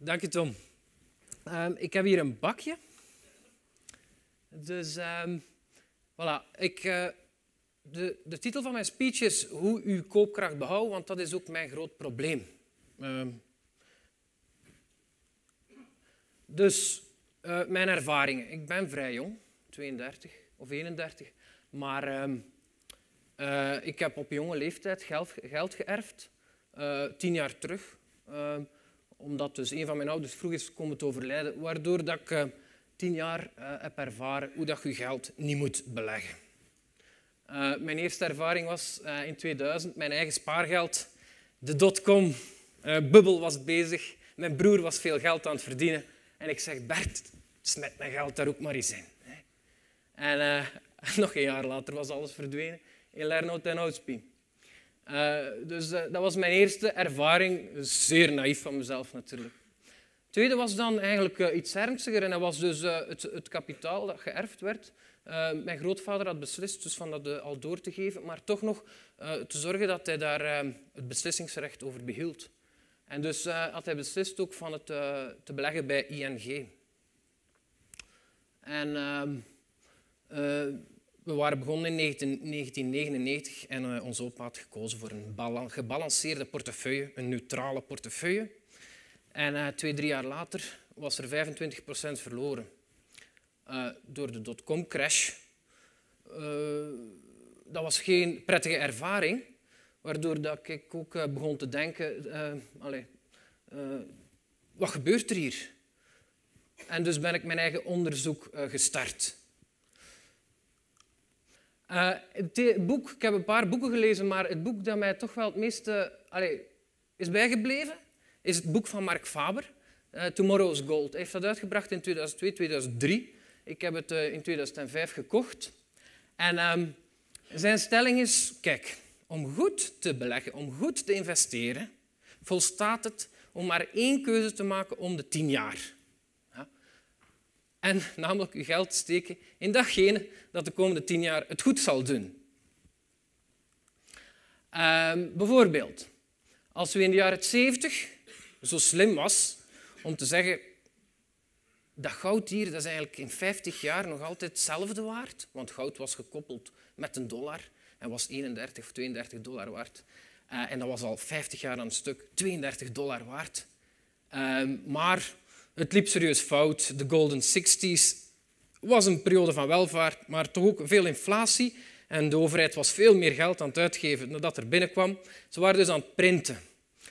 Dank je, Tom. Ik heb hier een bakje. Dus, voilà. De titel van mijn speech is hoe uw koopkracht behouden, want dat is ook mijn groot probleem. Mijn ervaringen. Ik ben vrij jong, 32 of 31, maar ik heb op jonge leeftijd geld geërfd, 10 jaar terug. Omdat dus een van mijn ouders vroeg is komen te overlijden, waardoor dat ik 10 jaar heb ervaren hoe dat je geld niet moet beleggen. Mijn eerste ervaring was in 2000, mijn eigen spaargeld. De dotcom-bubbel was bezig. Mijn broer was veel geld aan het verdienen. En ik zeg, Bert, smet mijn geld daar ook maar eens in. En nog een jaar later was alles verdwenen in Lernout en Oudspi. Dat was mijn eerste ervaring. Zeer naïef van mezelf natuurlijk. Het tweede was dan eigenlijk iets ernstiger. En dat was dus het kapitaal dat geërfd werd. Mijn grootvader had beslist dus van dat al door te geven, maar toch nog te zorgen dat hij daar het beslissingsrecht over behield. En dus had hij beslist ook van het te beleggen bij ING. En we waren begonnen in 1999 en onze opa had gekozen voor een gebalanceerde portefeuille, een neutrale portefeuille. En 2-3 jaar later was er 25% verloren door de dotcom-crash. Dat was geen prettige ervaring, waardoor dat ik ook begon te denken, wat gebeurt er hier? En dus ben ik mijn eigen onderzoek gestart. Ik heb een paar boeken gelezen, maar het boek dat mij toch wel het meeste is bijgebleven, is het boek van Mark Faber, Tomorrow's Gold. Hij heeft dat uitgebracht in 2002, 2003. Ik heb het in 2005 gekocht. En zijn stelling is, kijk, om goed te beleggen, om goed te investeren, volstaat het om maar 1 keuze te maken om de 10 jaar. Ja? En namelijk uw geld steken in datgene dat de komende 10 jaar het goed zal doen. Bijvoorbeeld, als u in de jaren 70 zo slim was om te zeggen, dat goud hier, dat is eigenlijk in 50 jaar nog altijd hetzelfde waard, want goud was gekoppeld met $1 en was 31 of $32 waard. En dat was al 50 jaar aan een stuk $32 waard. Maar het liep serieus fout. De Golden 60s was een periode van welvaart, maar toch ook veel inflatie. En de overheid was veel meer geld aan het uitgeven dan dat er binnenkwam. Ze waren dus aan het printen.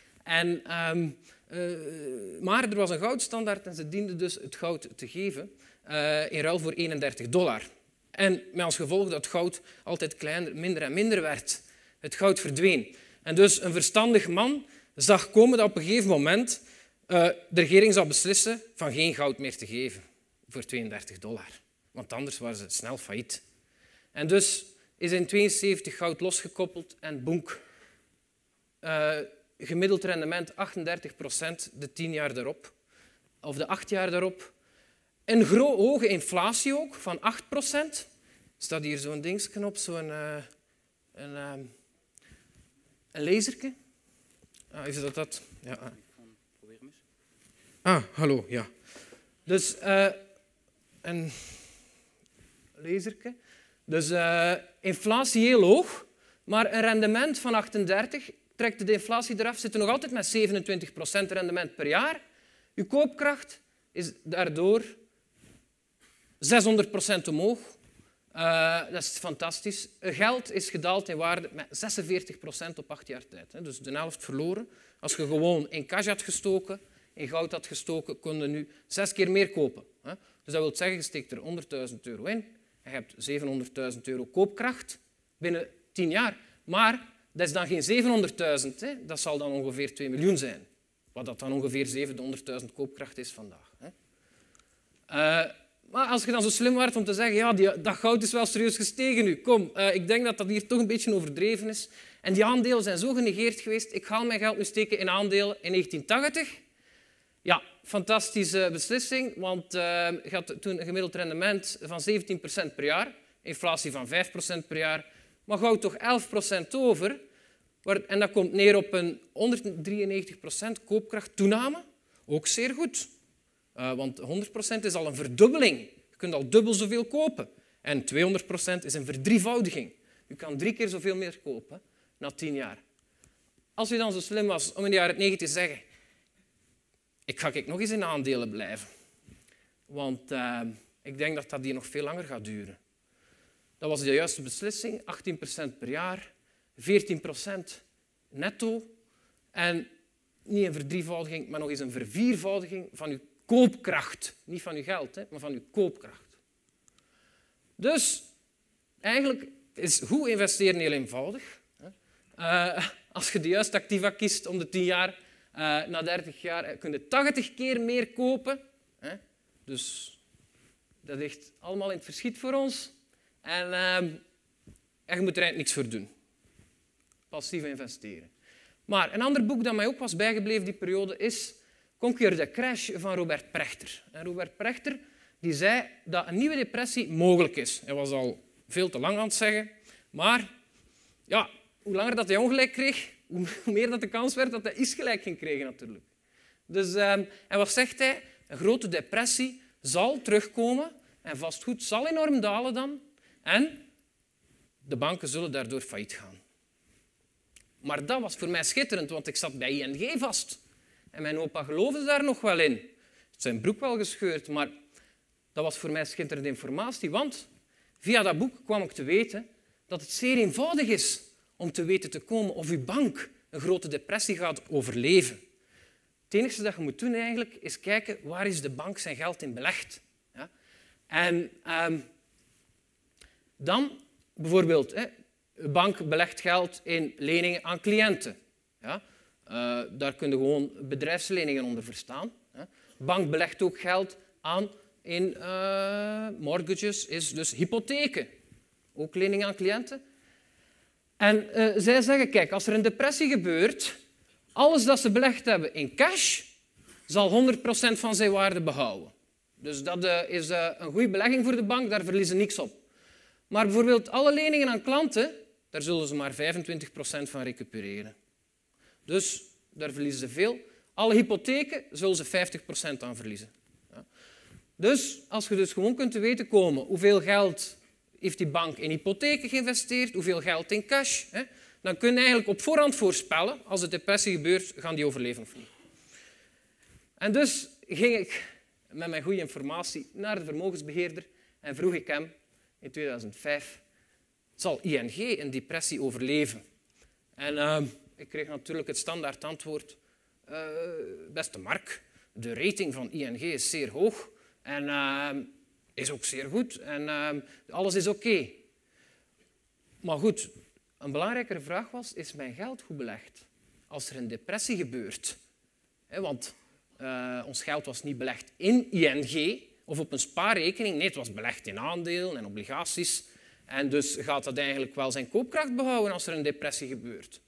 Maar er was een goudstandaard en ze dienden dus het goud te geven in ruil voor $31. En met als gevolg dat goud altijd kleiner, minder en minder werd. Het goud verdween. En dus een verstandig man zag komen dat op een gegeven moment de regering zou beslissen van geen goud meer te geven voor $32. Want anders waren ze snel failliet. En dus is in 1972 goud losgekoppeld en boenk. Gemiddeld rendement 38% de 10 jaar daarop, of de 8 jaar daarop. Een hoge inflatie ook, van 8%. Staat hier zo'n dingetje op, zo'n een laserke. Is dat? Ja. Probeer hem eens. Hallo, ja. Dus een laserke. Dus inflatie heel hoog, maar een rendement van 38%. Trekt de inflatie eraf, zit er nog altijd met 27% rendement per jaar. Uw koopkracht is daardoor 600% omhoog. Dat is fantastisch. Geld is gedaald in waarde met 46% op 8 jaar tijd. Dus de helft verloren. Als je gewoon in cash had gestoken, in goud had gestoken, kon je nu 6 keer meer kopen. Dus dat wil zeggen, je steekt er €100.000 in en je hebt €700.000 koopkracht binnen 10 jaar. Maar dat is dan geen 700.000, dat zal dan ongeveer 2 miljoen zijn. Wat dat dan ongeveer 700.000 koopkracht is vandaag. Maar als je dan zo slim wordt om te zeggen, ja, dat goud is wel serieus gestegen nu. Kom, ik denk dat dat hier toch een beetje overdreven is. En die aandelen zijn zo genegeerd geweest. Ik ga mijn geld nu steken in aandelen in 1980. Ja, fantastische beslissing, want je had toen een gemiddeld rendement van 17% per jaar. Inflatie van 5% per jaar. Maar goud toch 11% over. En dat komt neer op een 193% koopkrachttoename Ook zeer goed. Want 100% is al een verdubbeling. Je kunt al dubbel zoveel kopen. En 200% is een verdrievoudiging. Je kan 3 keer zoveel meer kopen na 10 jaar. Als je dan zo slim was om in de jaren 90 te zeggen, ik ga nog eens in aandelen blijven. Want ik denk dat dat hier nog veel langer gaat duren. Dat was de juiste beslissing. 18% per jaar, 14% netto. En niet een verdrievoudiging, maar nog eens een verviervoudiging van je koopkracht. Niet van je geld, maar van je koopkracht. Dus eigenlijk is goed investeren heel eenvoudig. Als je de juiste activa kiest om de 10 jaar, na 30 jaar kun je 80 keer meer kopen. Dus dat ligt allemaal in het verschiet voor ons. En je moet er eigenlijk niks voor doen. Passief investeren. Maar een ander boek dat mij ook was bijgebleven die periode is Conquer the Crash van Robert Prechter. En Robert Prechter die zei dat een nieuwe depressie mogelijk is. Hij was al veel te lang aan het zeggen. Maar ja, hoe langer dat hij ongelijk kreeg, hoe meer dat de kans werd dat hij iets gelijk ging krijgen natuurlijk. Dus, en wat zegt hij? Een grote depressie zal terugkomen en vastgoed zal enorm dalen dan. En de banken zullen daardoor failliet gaan. Maar dat was voor mij schitterend, want ik zat bij ING vast. En mijn opa geloofde daar nog wel in. Het zijn broek wel gescheurd, maar dat was voor mij schitterende informatie. Want via dat boek kwam ik te weten dat het zeer eenvoudig is om te weten te komen of uw bank een grote depressie gaat overleven. Het enige dat je moet doen eigenlijk is kijken waar is de bank zijn geld in belegd. Ja? En dan bijvoorbeeld, de bank belegt geld in leningen aan cliënten. Ja? Daar kun je gewoon bedrijfsleningen onder verstaan. De bank belegt ook geld aan in mortgages, is dus hypotheken. Ook leningen aan cliënten. En zij zeggen, kijk, als er een depressie gebeurt, alles dat ze belegd hebben in cash, zal 100% van zijn waarde behouden. Dus dat is een goede belegging voor de bank, daar verliezen ze niks op. Maar bijvoorbeeld alle leningen aan klanten, daar zullen ze maar 25% van recupereren. Dus daar verliezen ze veel. Alle hypotheken zullen ze 50% aan verliezen. Ja. Dus als je dus gewoon kunt te weten komen hoeveel geld heeft die bank in hypotheken geïnvesteerd, hoeveel geld in cash, dan kun je eigenlijk op voorhand voorspellen, als de depressie gebeurt, gaan die overleven of niet. En dus ging ik met mijn goede informatie naar de vermogensbeheerder en vroeg ik hem in 2005, zal ING een depressie overleven? En ik kreeg natuurlijk het standaard antwoord, beste Mark, de rating van ING is zeer hoog en is ook zeer goed en alles is oké. Maar goed, een belangrijkere vraag was, is mijn geld goed belegd? Als er een depressie gebeurt, want ons geld was niet belegd in ING of op een spaarrekening, nee, het was belegd in aandelen en obligaties. En dus gaat dat eigenlijk wel zijn koopkracht behouden als er een depressie gebeurt.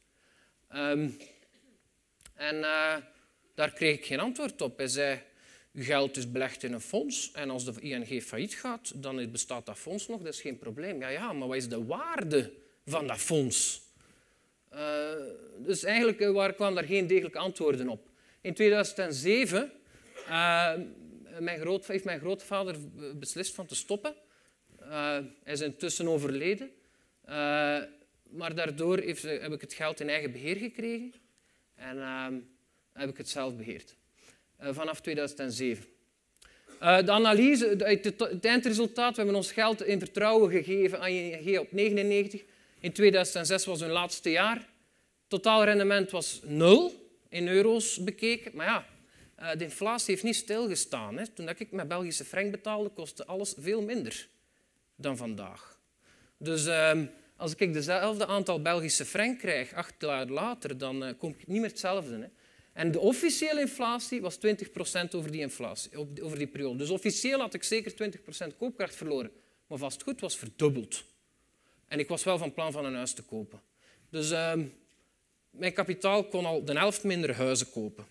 Daar kreeg ik geen antwoord op. Hij zei, uw geld is belegd in een fonds en als de ING failliet gaat, dan bestaat dat fonds nog, dat is geen probleem. Ja, maar wat is de waarde van dat fonds? Dus eigenlijk kwamen daar geen degelijke antwoorden op. In 2007 heeft mijn grootvader beslist van te stoppen. Hij is intussen overleden. Maar daardoor heb ik het geld in eigen beheer gekregen. En heb ik het zelf beheerd. Vanaf 2007. De analyse, het eindresultaat, we hebben ons geld in vertrouwen gegeven aan ING op 99. In 2006 was hun laatste jaar. Totaalrendement was 0 in euro's bekeken. Maar ja, de inflatie heeft niet stilgestaan. Toen ik met Belgische frank betaalde, kostte alles veel minder dan vandaag. Dus als ik dezelfde aantal Belgische frank krijg 8 jaar later, dan kom ik niet meer hetzelfde. En de officiële inflatie was 20% over die periode. Dus officieel had ik zeker 20% koopkracht verloren. Maar vastgoed was verdubbeld. En ik was wel van plan van een huis te kopen. Dus mijn kapitaal kon al de helft minder huizen kopen.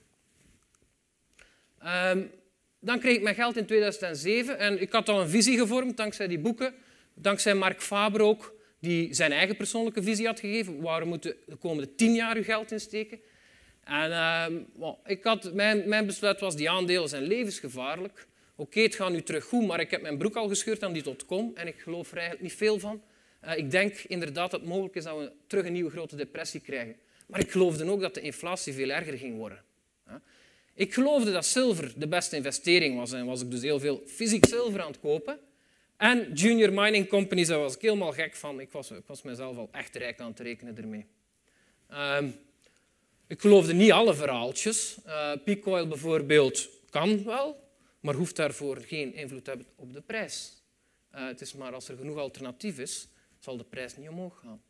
Dan kreeg ik mijn geld in 2007 en ik had al een visie gevormd dankzij die boeken. Dankzij Mark Faber ook, die zijn eigen persoonlijke visie had gegeven. Waar we moeten de komende 10 jaar uw geld insteken. En mijn besluit was, die aandelen zijn levensgevaarlijk. Oké, het gaat nu terug goed, maar ik heb mijn broek al gescheurd aan die .com en ik geloof er eigenlijk niet veel van. Ik denk inderdaad dat het mogelijk is dat we terug een nieuwe grote depressie krijgen. Maar ik geloofde ook dat de inflatie veel erger ging worden. Ik geloofde dat zilver de beste investering was en was ik dus heel veel fysiek zilver aan het kopen. En junior mining companies, daar was ik helemaal gek van. Ik was mezelf al echt rijk aan het rekenen ermee. Ik geloofde niet alle verhaaltjes. Peak oil bijvoorbeeld kan wel, maar hoeft daarvoor geen invloed te hebben op de prijs. Het is maar als er genoeg alternatief is, zal de prijs niet omhoog gaan.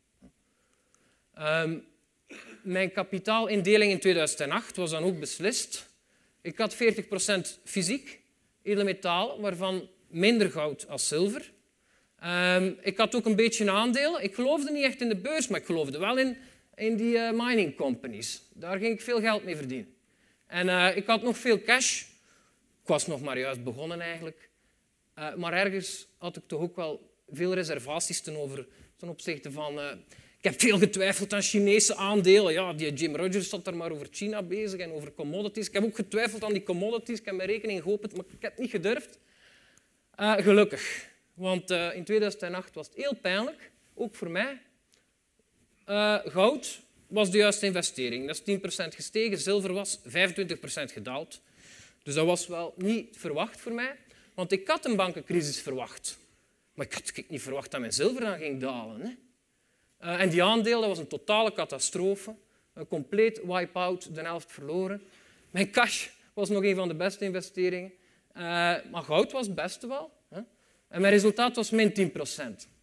Mijn kapitaalindeling in 2008 was dan ook beslist. Ik had 40% fysiek, edelmetalen, waarvan minder goud als zilver. Ik had ook een beetje aandelen. Ik geloofde niet echt in de beurs, maar ik geloofde wel in die mining companies. Daar ging ik veel geld mee verdienen. En ik had nog veel cash. Ik was nog maar juist begonnen eigenlijk. Maar ergens had ik toch ook wel veel reservaties ten opzichte van... Ik heb veel getwijfeld aan Chinese aandelen. Ja, die Jim Rogers zat er maar over China bezig en over commodities. Ik heb ook getwijfeld aan die commodities. Ik heb mijn rekening geopend, maar ik heb het niet gedurfd. Gelukkig. Want in 2008 was het heel pijnlijk, ook voor mij. Goud was de juiste investering. Dat is 10% gestegen. Zilver was 25% gedaald. Dus dat was wel niet verwacht voor mij. Want ik had een bankencrisis verwacht. Maar ik had niet verwacht dat mijn zilver dan ging dalen. Hè? En die aandelen, dat was een totale catastrofe. Een compleet wipe-out, de helft verloren. Mijn cash was nog een van de beste investeringen. Maar goud was het beste wel. Hè? En mijn resultaat was min 10%.